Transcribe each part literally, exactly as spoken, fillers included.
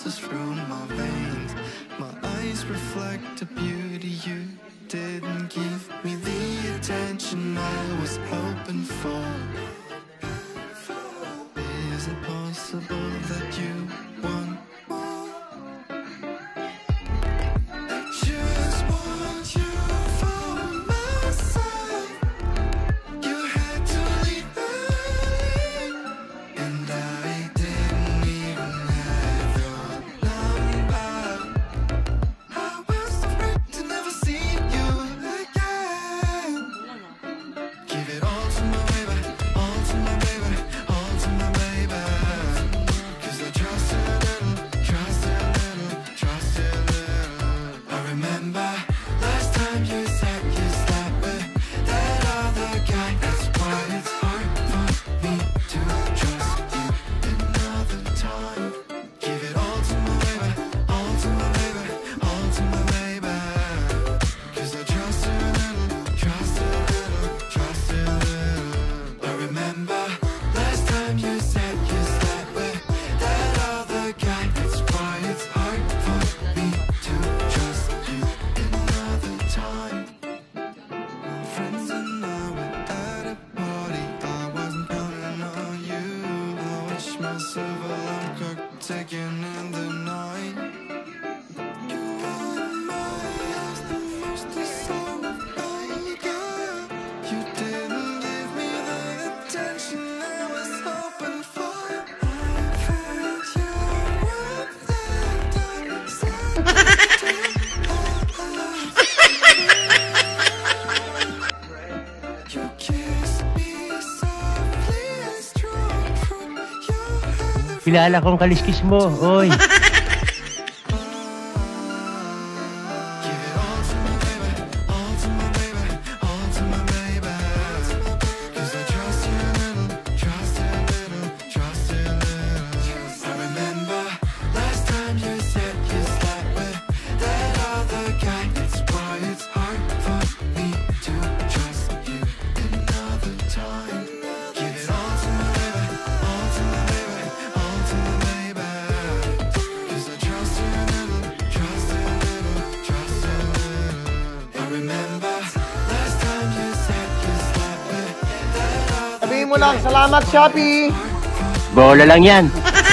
pulses through my veins. My eyes reflect the beauty you didn't give me the attention I was hoping for. Is it possible that you want more? I just want you for myself. You had to leave early, and I didn't even have your number. I was afraid to never see you again. Give it all to my baby, all to my baby, all to my baby. Cause I trust you a little, trust you a little, trust you a little. I remember last time you said you slept with that other guy. That's why it's hard for me to trust you another time. Give it all to my baby, all to my baby, all to my baby. Cause I trust you a little, trust you a little, trust you a little. I remember last time you said you slept with that other guy. That's why it's hard for me to trust you another time. My friends and I were at a party. I wasn't counting on you. I wish myself a love cook taken in the night. You were my eyes, the most desirable girl. You didn't give me the attention I was hoping for. I felt you were there, you kissed me softly and stroked through your hair. Kilala kong kaliskis mo, oy. Give it all to my baby, all to my baby, all to my baby. Cause I trust you a little, trust you a little, trust you a little. I remember last time you said you slept with that other guy. That's why it's hard for me to trust you another time. Give it all to my baby, all to my baby, all to my baby. Cause I trust you a little, trust you a little, trust you a little. I remember last time you said you slept with that other. Sabihin mo lang, salamat Shopee! Bola lang yan.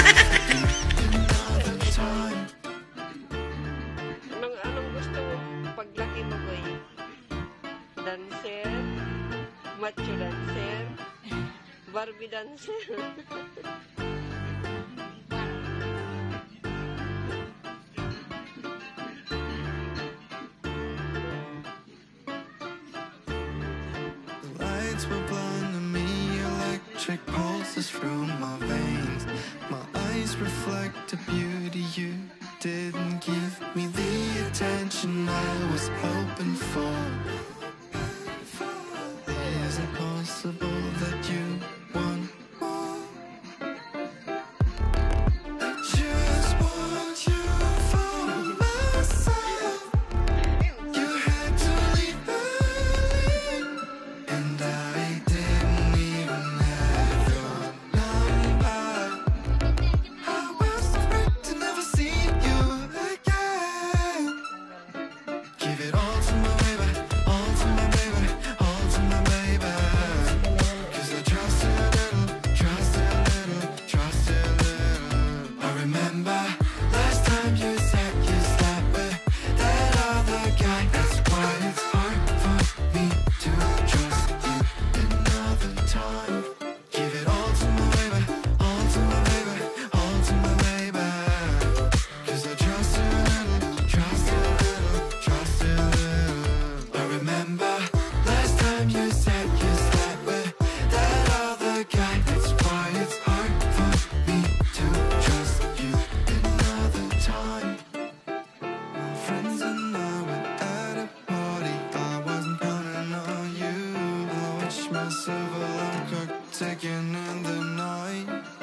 Anong, anong gusto mo paglaki mo, boy? Dancer? Macho dancer? Barbie dancer? The lights were blinding me, electric pulses through my veins. My eyes reflect the beauty you didn't give me the attention I was hoping for. Is it possible that you want more? I just want you for myself. You had to leave early, and I didn't even have your number. I was afraid to never see you again. Give it all to my baby, all to my baby, all to my baby. Cause I trust you a little, trust you a little, trust you a little. I remember last time you said you slept with that other guy. That's why it's hard for me to trust you another time. Give it all to my baby, all to my baby, all to my baby. Cause I trust you a little, trust you a little, trust you a little. I remember last time you said you slept with that other guy. That's why it's hard for me to trust you another time. My friends and I were at a party. I wasn't counting on you. I wish myself a love cook taken in the night.